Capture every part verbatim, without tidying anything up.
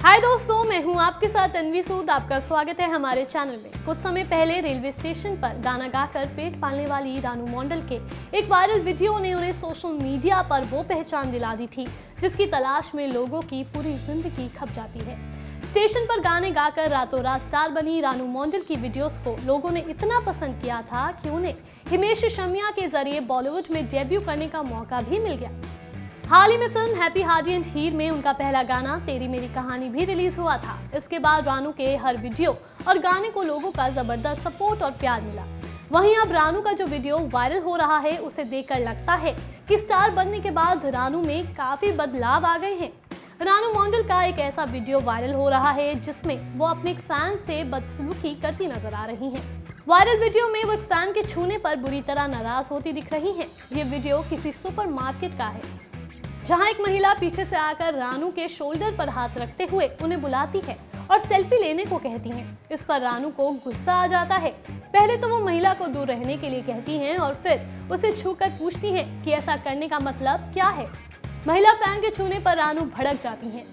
हाय दोस्तों, मैं हूं आपके साथ तन्वी सूद। आपका स्वागत है हमारे चैनल में। कुछ समय पहले रेलवे स्टेशन पर गाना गाकर पेट पालने वाली रानू मंडल के एक वायरल वीडियो ने उन्हें सोशल मीडिया पर वो पहचान दिला दी थी जिसकी तलाश में लोगों की पूरी जिंदगी खप जाती है। स्टेशन पर गाने गाकर रातों रात स्टार बनी रानू मंडल की वीडियोस को लोगों ने इतना पसंद किया था कि उन्हें हिमेश रेशमिया के जरिए बॉलीवुड में डेब्यू करने का मौका भी मिल गया। हाल ही में film Happy Hardy and Heer में उनका पहला गाना तेरी मेरी कहानी भी रिलीज हुआ था। इसके बाद रानू के हर वीडियो और गाने को लोगों का जबरदस्त सपोर्ट और प्यार मिला। वहीं अब रानू का जो वीडियो वायरल हो रहा है उसे देखकर लगता है कि स्टार बनने के बाद रानू में काफी बदलाव आ गए हैं। रानू मंडल का एक ऐसा वीडियो वायरल हो रहा है जिसमें वो अपने एक फैन से बदसलूकी करती नजर आ रही हैं। वायरल वीडियो में वो एक फैन के छूने पर बुरी तरह नाराज होती दिख रही हैं। ये वीडियो किसी सुपरमार्केट का है जहां एक महिला पीछे से आकर रानू के शोल्डर पर हाथ रखते हुए उन्हें बुलाती है और सेल्फी लेने को कहती हैं। इस पर रानू को गुस्सा आ जाता है। पहले तो वो महिला को दूर रहने के लिए कहती हैं और फिर उसे छूकर पूछती हैं कि ऐसा करने का मतलब क्या है। महिला फैन के छूने पर रानू भड़क जाती हैं।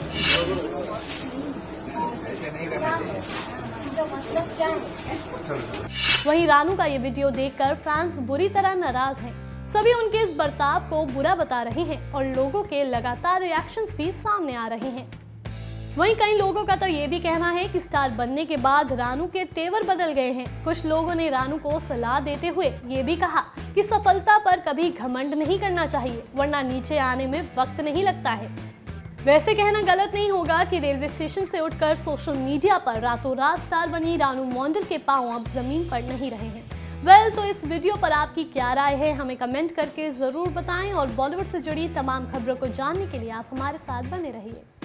वहीं रानू का ये वीडियो देखकर फैंस बुरी तरह नाराज हैं। सभी उनके इस बर्ताव को बुरा बता रहे हैं और लोगों के लगातार रिएक्शंस भी सामने आ रहे हैं। वहीं कई लोगों का तो ये भी कहना है कि स्टार बनने के बाद रानू के तेवर बदल गए हैं। कुछ लोगों ने रानू को सलाह देते हुए ये भी कहा कि सफलता पर कभी घमंड नहीं करना चाहिए, वरना नीचे आने में वक्त नहीं लगता है। वैसे कहना गलत नहीं होगा कि रेलवे स्टेशन से उठकर सोशल मीडिया पर रातों रात स्टार बनी रानू मंडल के पांव अब जमीन पर नहीं रहे हैं। वेल well, तो इस वीडियो पर आपकी क्या राय है, हमें कमेंट करके ज़रूर बताएं और बॉलीवुड से जुड़ी तमाम खबरों को जानने के लिए आप हमारे साथ बने रहिए।